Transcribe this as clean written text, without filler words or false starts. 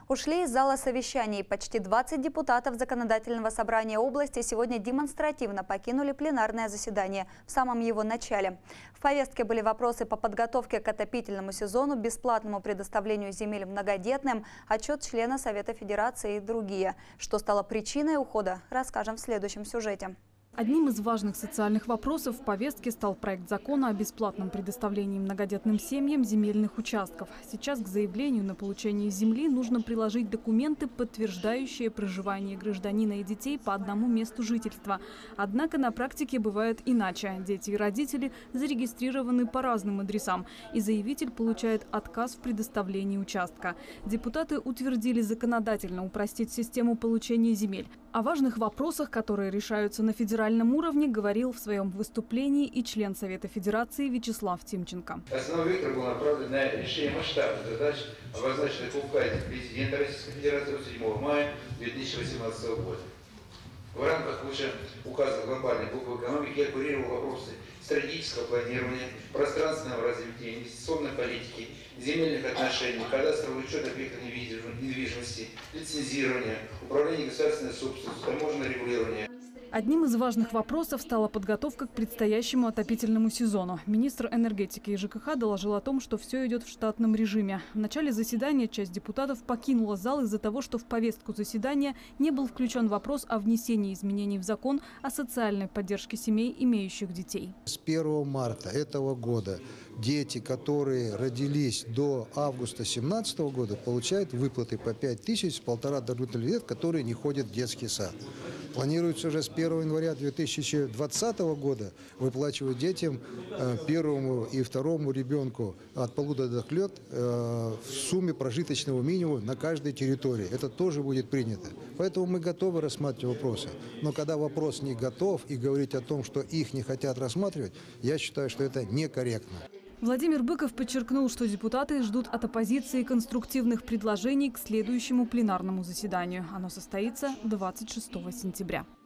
Ушли из зала совещаний. Почти 20 депутатов Законодательного собрания области сегодня демонстративно покинули пленарное заседание в самом его начале. В повестке были вопросы по подготовке к отопительному сезону, бесплатному предоставлению земель многодетным, отчет члена Совета Федерации и другие. Что стало причиной ухода, расскажем в следующем сюжете. Одним из важных социальных вопросов в повестке стал проект закона о бесплатном предоставлении многодетным семьям земельных участков. Сейчас к заявлению на получение земли нужно приложить документы, подтверждающие проживание гражданина и детей по одному месту жительства. Однако на практике бывает иначе. Дети и родители зарегистрированы по разным адресам, и заявитель получает отказ в предоставлении участка. Депутаты утвердили законодательно упростить систему получения земель. О важных вопросах, которые решаются на федеральном уровне, говорил в своем выступлении и член Совета Федерации Вячеслав Тимченко. Основной вектор был направлен на решение масштабных задач, обозначенных в указе президента Российской Федерации 7 мая 2018 года. В рамках выше указа глобальной группы экономики я курировал вопросы стратегического планирования, пространственного развития, инвестиционной политики, земельных отношений, кадастрового учета объектов недвижимости, лицензирования, управления государственной собственностью, таможенного регулирования. Одним из важных вопросов стала подготовка к предстоящему отопительному сезону. Министр энергетики и ЖКХ доложил о том, что все идет в штатном режиме. В начале заседания часть депутатов покинула зал из-за того, что в повестку заседания не был включен вопрос о внесении изменений в закон о социальной поддержке семей, имеющих детей. С 1 марта этого года дети, которые родились до августа 2017 года, получают выплаты по 5 тысяч с 1,5 до 2 лет, которые не ходят в детский сад. Планируется уже с 1 января 2020 года выплачивать детям первому и второму ребенку от 1,5 до 2 лет в сумме прожиточного минимума на каждой территории. Это тоже будет принято. Поэтому мы готовы рассматривать вопросы. Но когда вопрос не готов и говорить о том, что их не хотят рассматривать, я считаю, что это некорректно. Владимир Быков подчеркнул, что депутаты ждут от оппозиции конструктивных предложений к следующему пленарному заседанию. Оно состоится 26 сентября.